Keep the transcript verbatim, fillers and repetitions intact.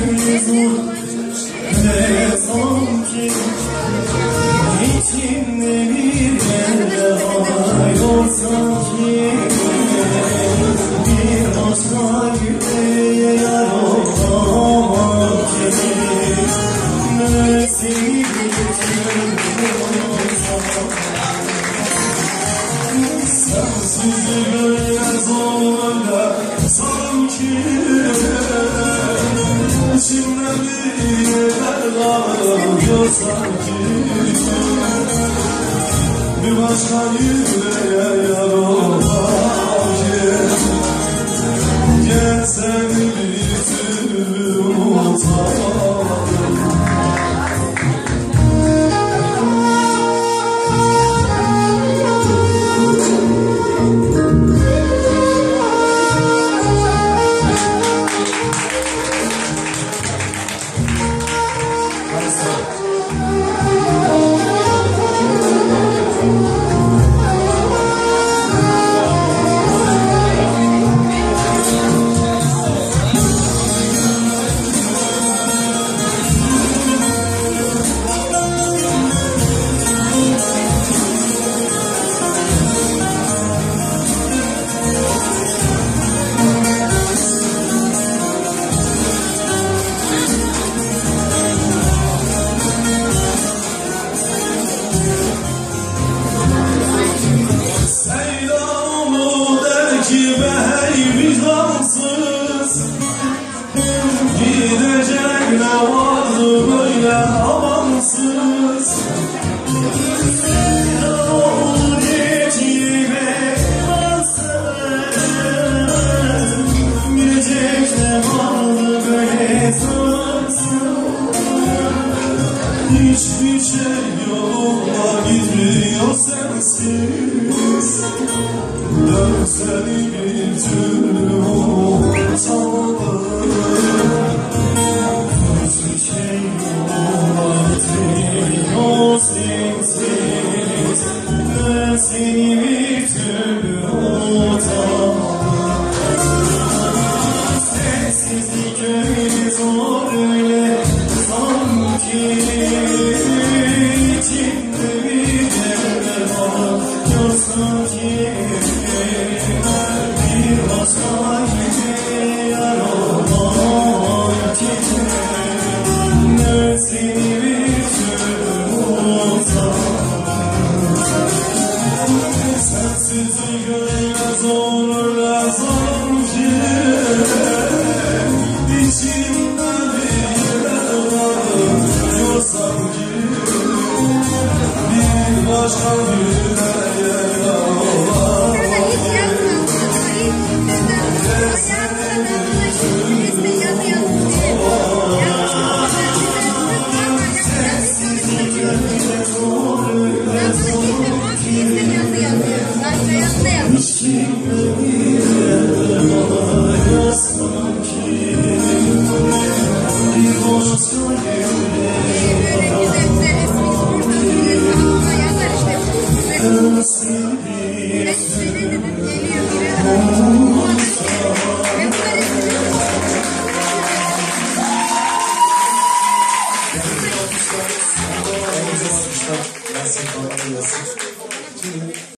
zor ne sanki içimde bir yerde ağlıyor sanki bir başka yüreğe yar olamam ki ne seni sensiz böyle zor sanki İçimde bir yerler ağlıyor sanki bir başka yüreğe yar olamam ki gel seni bir türlü unutamam. Ki bey vicdansız gidecek ne vardı böyle amansız Sevdamı geçime varsız gidecek ne vardı böyle sarsız hiçbir şey yoluma gitmiyor sensiz dön seni bir türlü unutamam hiçbir şey yoluma gitmiyor sensiz dön seni bir türlü unutamam sensizlik öyle zor öyle sanki içimde bir yerde ağlıyor sanki bir başka yüreğe yar olamam ki ne seni bir türlü unutamam sensizlik öyle zor öyle sanki içimde bir yerde ağlıyor sanki bir başka yüreğe yar olamam Gracias.